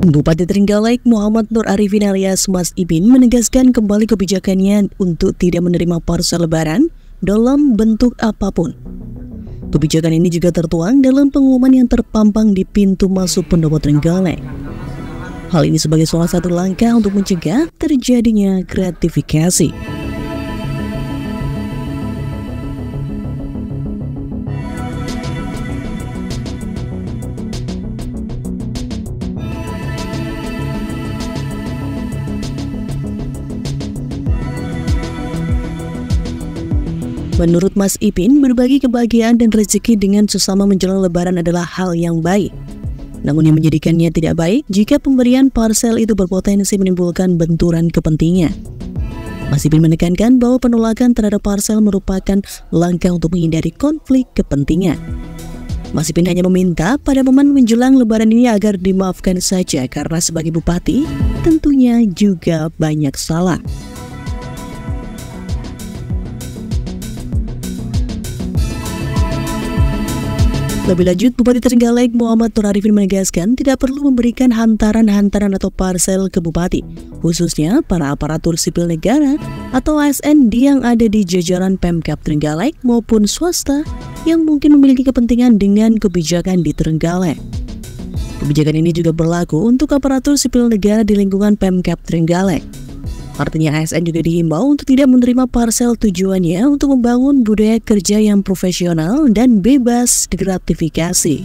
Bupati Trenggalek Muhammad Nur Arifin alias Mas Ipin menegaskan kembali kebijakannya untuk tidak menerima parsel lebaran dalam bentuk apapun. Kebijakan ini juga tertuang dalam pengumuman yang terpampang di pintu masuk Pendopo Trenggalek. Hal ini sebagai salah satu langkah untuk mencegah terjadinya gratifikasi. Menurut Mas Ipin, berbagi kebahagiaan dan rezeki dengan sesama menjelang lebaran adalah hal yang baik. Namun yang menjadikannya tidak baik jika pemberian parsel itu berpotensi menimbulkan benturan kepentingan. Mas Ipin menekankan bahwa penolakan terhadap parsel merupakan langkah untuk menghindari konflik kepentingan. Mas Ipin hanya meminta pada momen menjelang lebaran ini agar dimaafkan saja karena sebagai bupati tentunya juga banyak salah. Lebih lanjut, Bupati Trenggalek Muhammad Nur Arifin menegaskan tidak perlu memberikan hantaran-hantaran atau parsel ke bupati, khususnya para aparatur sipil negara atau ASN yang ada di jajaran Pemkab Trenggalek maupun swasta yang mungkin memiliki kepentingan dengan kebijakan di Trenggalek. Kebijakan ini juga berlaku untuk aparatur sipil negara di lingkungan Pemkab Trenggalek. Artinya ASN juga dihimbau untuk tidak menerima parsel, tujuannya untuk membangun budaya kerja yang profesional dan bebas gratifikasi.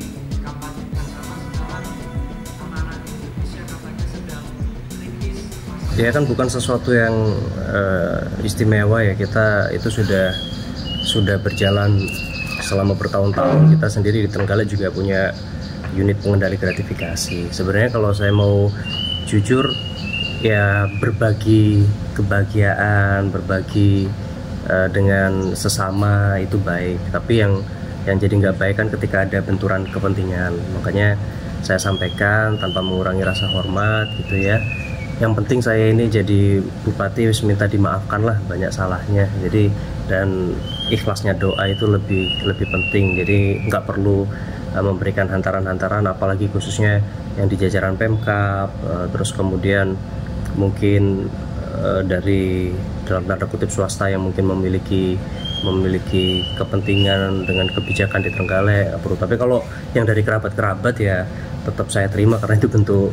Ya kan bukan sesuatu yang istimewa ya, kita itu sudah berjalan selama bertahun-tahun. Kita sendiri di Trenggalek juga punya unit pengendali gratifikasi. Sebenarnya kalau saya mau jujur, ya berbagi kebahagiaan, berbagi dengan sesama itu baik. Tapi yang jadi nggak baik kan ketika ada benturan kepentingan. Makanya saya sampaikan tanpa mengurangi rasa hormat gitu ya. Yang penting saya ini jadi bupati minta dimaafkan lah banyak salahnya. Jadi dan ikhlasnya doa itu lebih penting. Jadi nggak perlu memberikan hantaran-hantaran, apalagi khususnya yang di jajaran Pemkab, terus kemudian mungkin dari dalam tanda kutip swasta yang mungkin memiliki kepentingan dengan kebijakan di Trenggalek. Tapi kalau yang dari kerabat-kerabat ya tetap saya terima karena itu bentuk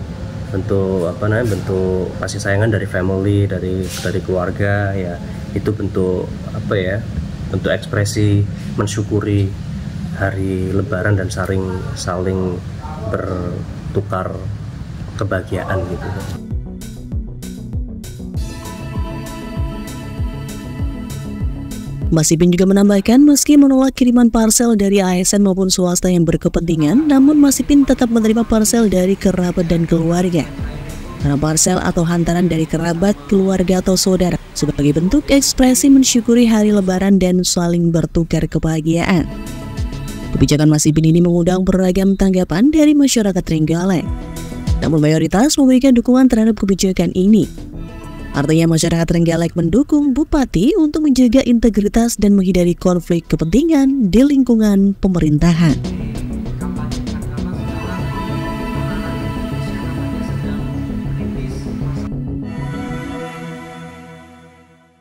kasih sayangan dari family, dari keluarga ya. Itu bentuk bentuk ekspresi mensyukuri hari lebaran dan saling bertukar kebahagiaan gitu. Mas Ipin juga menambahkan meski menolak kiriman parsel dari ASN maupun swasta yang berkepentingan, namun Mas Ipin tetap menerima parsel dari kerabat dan keluarga. Karena parsel atau hantaran dari kerabat, keluarga atau saudara sebagai bentuk ekspresi mensyukuri hari lebaran dan saling bertukar kebahagiaan. Kebijakan Mas Ipin ini mengundang beragam tanggapan dari masyarakat Trenggalek. Namun mayoritas memberikan dukungan terhadap kebijakan ini. Artinya masyarakat Trenggalek mendukung bupati untuk menjaga integritas dan menghindari konflik kepentingan di lingkungan pemerintahan.